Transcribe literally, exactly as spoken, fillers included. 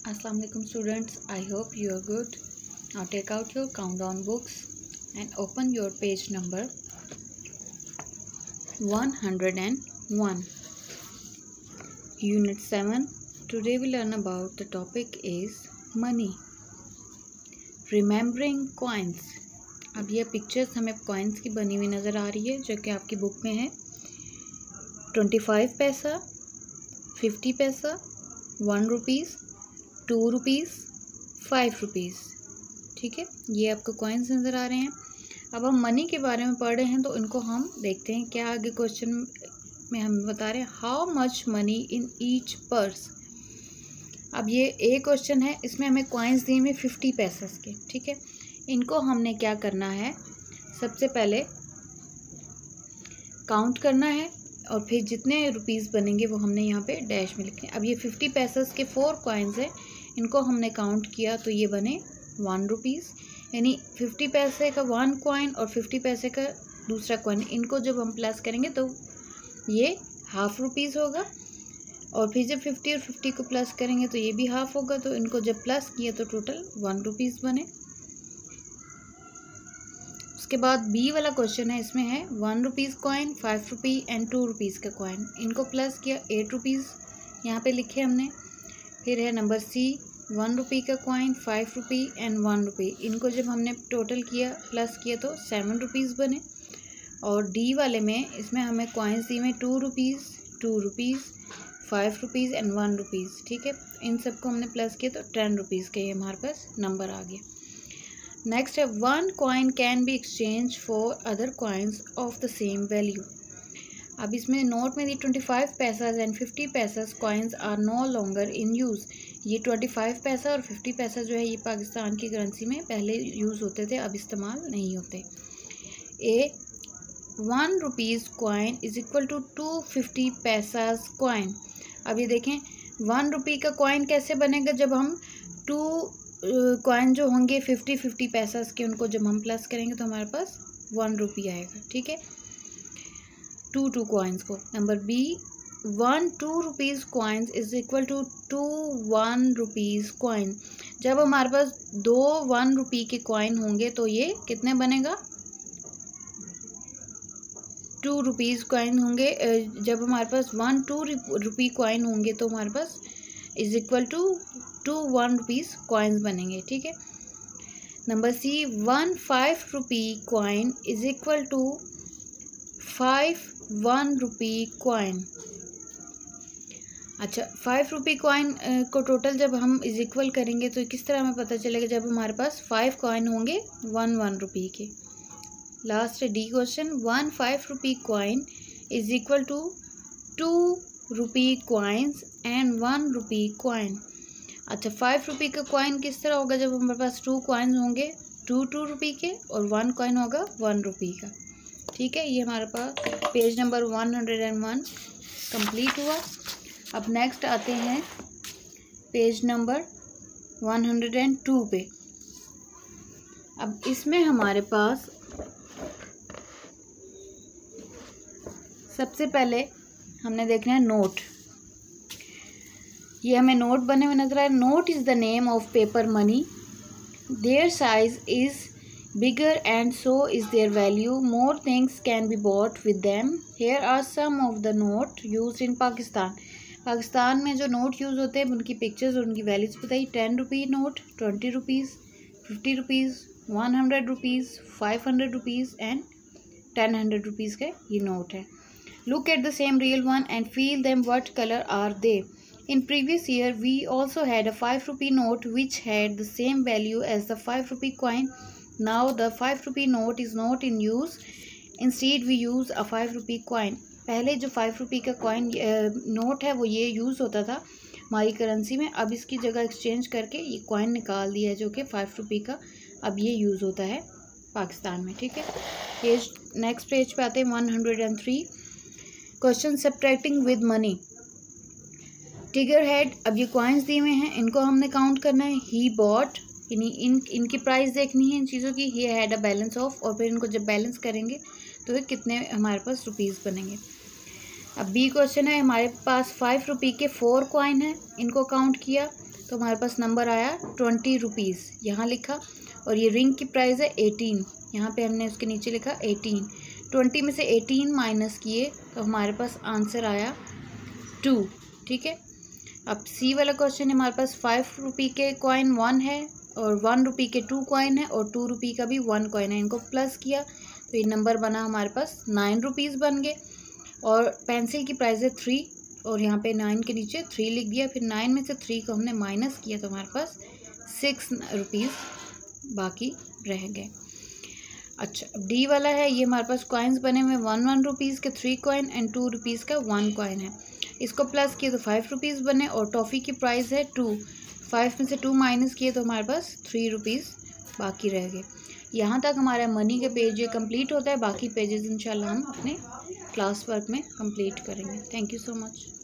Assalamu alaikum students, I hope you are good. Now take out your countdown books and open your page number one hundred one. Unit seven. Today we learn about the topic is money. Remembering coins. अब ये pictures हमें coins की बनी हुई नज़र आ रही है जो कि आपकी बुक में है. Twenty five paisa, fifty paisa, one rupees, two rupees, five rupees. ठीक है, ये आपको कॉइन्स नज़र आ रहे हैं. अब हम मनी के बारे में पढ़ रहे हैं तो इनको हम देखते हैं क्या आगे क्वेश्चन में हमें बता रहे हैं. How much money in each purse. अब ये एक क्वेश्चन है, इसमें हमें कॉइन्स दिए हुए फिफ्टी पैसेस के. ठीक है, इनको हमने क्या करना है, सबसे पहले काउंट करना है और फिर जितने रुपीज़ बनेंगे वो हमने यहाँ पे डैश में लिखने. अब ये फिफ्टी पैसेस के फोर कॉइन्स हैं, इनको हमने काउंट किया तो ये बने वन रुपीज़. यानी फिफ्टी पैसे का वन कॉइन और फिफ्टी पैसे का दूसरा कॉइन, इनको जब हम प्लस करेंगे तो ये हाफ रुपीज़ होगा. और फिर जब फिफ्टी और फिफ्टी को प्लस करेंगे तो ये भी हाफ होगा. तो इनको जब प्लस किया तो टोटल वन रुपीज़ बने. उसके बाद बी वाला क्वेश्चन है, इसमें है one rupees coin, five rupee and two rupees का कॉइन. इनको प्लस किया, एट रुपीज़ यहाँ पे लिखे हमने. फिर है नंबर सी, वन रुपी का coin, five rupee and one rupee. इनको जब हमने टोटल किया प्लस किया तो सेवन रुपीज़ बने. और डी वाले में इसमें हमें कॉइन्स दी में two rupees, two rupees, five rupees and one rupees. ठीक है, इन सबको हमने प्लस किया तो टेन रुपीज़ के ये हमारे पास नंबर आ गया. नेक्स्ट है one coin can be exchange for other coins of the same value. अब इसमें नोट में दी twenty five paisas and fifty paisas coins are no longer in use. ये ट्वेंटी फाइव पैसा और फिफ्टी पैसा जो है ये पाकिस्तान की करेंसी में पहले यूज़ होते थे, अब इस्तेमाल नहीं होते. A one rupees coin is equal to two fifty paisas coin. अब ये देखें वन रुपी का कॉइन कैसे बनेगा, जब हम टू कॉइन जो होंगे फिफ्टी फिफ्टी पैसास के उनको जब हम प्लस करेंगे तो हमारे पास वन रुपी आएगा. ठीक है, टू टू कॉइन्स को. Number B one two rupees coins is equal to two one rupees coin. जब हमारे पास दो वन रुपी के कॉइन होंगे तो ये कितने बनेगा, टू रुपीज़ कॉइन होंगे. जब हमारे पास वन टू रुपी कॉइन होंगे तो हमारे पास is equal to two one rupees coins बनेंगे. ठीक है. Number C one five rupee coin is equal to five one rupee coin. अच्छा, फाइव रुपी कॉइन को टोटल जब हम इज इक्वल करेंगे तो किस तरह हमें पता चलेगा, जब हमारे पास फाइव कॉइन होंगे वन वन रुपी के. Last the question one five rupee coin is equal to two rupee coins and one rupee coin. अच्छा, फाइव रुपी का कॉइन किस तरह होगा, जब हमारे पास टू कॉइन होंगे टू टू रुपी के और वन कॉइन होगा वन रुपी का. ठीक है, ये हमारे पास page number one hundred and one complete हुआ. अब नेक्स्ट आते हैं page number one hundred and two पे. अब इसमें हमारे पास सबसे पहले हमने देखना है नोट. ये हमें नोट बने हुए नजर आए. Note is the name of paper money. Their size is bigger and so is their value. More things can be bought with them. Here are some of the note use in Pakistan. Pakistan में जो note use होते हैं उनकी pictures और उनकी values बताई. Ten rupee note, twenty rupees, fifty rupees, one hundred rupees, five hundred rupees and ten hundred rupees के ये नोट है. Look at the same real one and feel them. What color are they? In previous year, we also had a five rupee note which had the same value as the five rupee coin. Now the five rupee note is not in use. Instead, we use a five rupee coin. पहले जो five rupee का coin note है वो ये use होता था हमारी currency में. अब इसकी जगह एक्सचेंज करके ये कॉइन निकाल दिया जो कि फाइव रुपी का अब ये यूज़ होता है पाकिस्तान में. ठीक है, पेज नेक्स्ट पेज पे आते हैं one hundred and three. Question subtracting with money. Tiger head. अब ये कॉइन्स दिए हुए हैं, इनको हमने काउंट करना है. ही बॉट, यानी इन इनकी प्राइस देखनी है इन चीज़ों की. He had a balance of, और फिर इनको जब बैलेंस करेंगे तो ये कितने हमारे पास रुपीज़ बनेंगे. अब बी क्वेश्चन है, हमारे पास फाइव रुपी के फोर कॉइन है, इनको काउंट किया तो हमारे पास नंबर आया ट्वेंटी रुपीज़ यहाँ लिखा, और ये रिंग की प्राइस है एटीन, यहाँ पे हमने उसके नीचे लिखा एटीन। ट्वेंटी में से एटीन माइनस किए तो हमारे पास आंसर आया टू। ठीक है, अब सी वाला क्वेश्चन है, हमारे पास फाइव रुपी के कॉइन वन है और वन रुपी के टू कॉइन है और टू रुपी का भी वन कॉइन है। इनको प्लस किया तो ये नंबर बना हमारे पास नाइन रुपीज़ बन गए। और पेंसिल की प्राइस है थ्री, और यहाँ पे नाइन के नीचे थ्री लिख दिया। फिर नाइन में से थ्री को हमने माइनस किया तो हमारे पास सिक्स रुपीज़ बाकी रह गए। अच्छा, अब डी वाला है, ये हमारे पास कॉइन्स बने हुए वन वन रुपीज़ के three coin and two rupees का वन कॉइन है। इसको प्लस किए तो फाइव रुपीज़ बने, और टॉफ़ी की प्राइस है टू। फाइव में से टू माइनस किए तो हमारे पास थ्री रुपीज़ बाकी रह गए। यहाँ तक हमारा मनी के पेज ये कंप्लीट होता है। बाकी पेजेस इंशाल्लाह हम अपने क्लास वर्क में कंप्लीट करेंगे। Thank you so much.